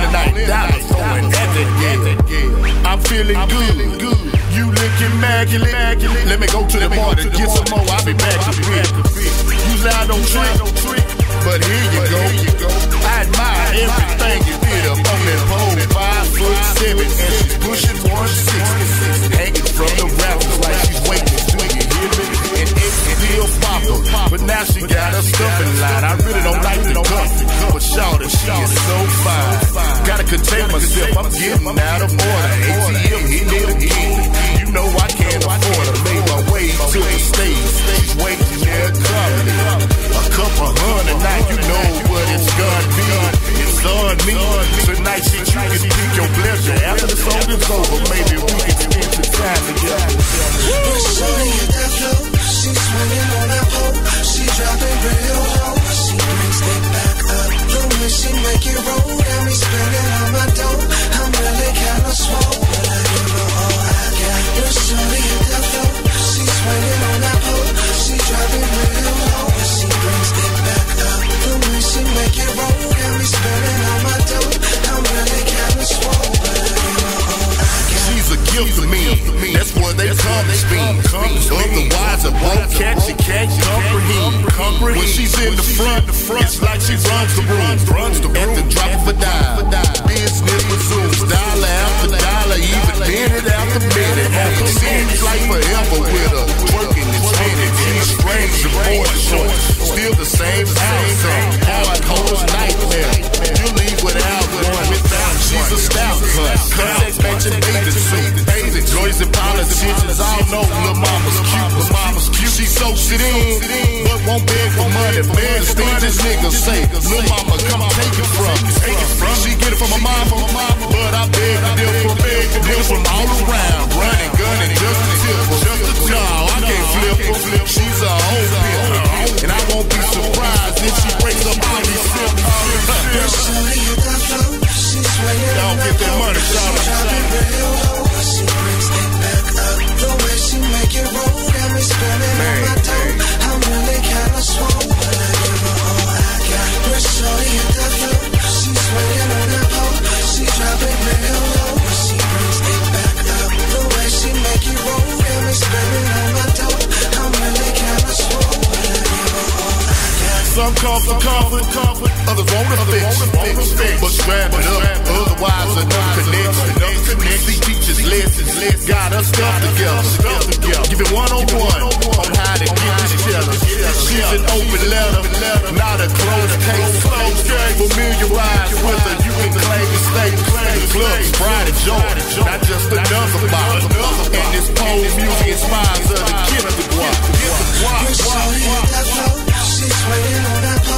tonight. Dollars throwing at that yeah. I'm feeling good. You looking immaculate. Let me go to the bar to get some more. I'll be back to real. Usually I don't trick, but here you go. I admire everything you did up on that pole. 5'7", and she's pushing 160. Hanging from the rafters like she's waiting. Do you hear me? And it's still popper, but now she got her stuff in line. I really don't like the cup, but shawty, she is so fine. Gotta contain myself, I'm getting out of order. ATM hit it again. You know I can't afford her. Made my way to the stage. She's waiting there calmly. A couple hundred, now you know what it's gonna be. It's on me. Tonight she can pick your pleasure. After the song is over, maybe we can spend the time together. Shorty hit that flow. She's swinging on that pole. She dropping real low. She brings it back up. The way she make it roll. Got me spending all my dough. I'm really kinda swole, but I give her all I got. Shorty hit that flow. She's swinging on that pole. She dropping real low. She brings it back up. The way she make it roll. Got me spending all my dough. I'm really kinda swole, but I give her all I got. She's a gift to me. That's what they come to speak. Otherwise, a broke cat she can't comprehend. When she's in the front, it's like she runs the room. At the drop of a dime, business resumes. Dollar after dollar, even minute after minute. It seems like forever with her twerking and spinning. G-strings and board shorts, still the same outcome. Hard hoes nightmare. You leave without one. She's a stout cut. Context matching bathing suit. Joys and politicians all know Lil' Mama's cute. She soaks it in, but won't beg for money. Man, things this nigga say. Lil' Mama, come take it from me. She get it from my mama, but I beg to deal from all around. Running, gunning, just a tip. No, I can't flip her. She's a whole pimp, and I won't be surprised if she breaks up all these sips. Shorty hit that flow. She's swinging Y'all get that money, shawty. She brings it back up. The way she make it roll. Got me spending all my dough. I'm really kinda swole, but I give her all I got. Shorty hit that flow. She's swinging on that pole. She drop it real low. She brings it back up. The way she make it roll. Got me spending all my dough. I'm really kinda swole, but I give her all I got. Some come for comfort, others want to fix, but scrap it up. Otherwise, enough connection. These teachers' lessons got us stuff together. Give it one-on-one on how to get this together. She's an open letter, not a closed case. Familiarize with her, you can claim your status. The club's pride and joy, not just another bar. And this pole music inspires her to get the guap. Shorty hit that flow. She's swinging on that pole.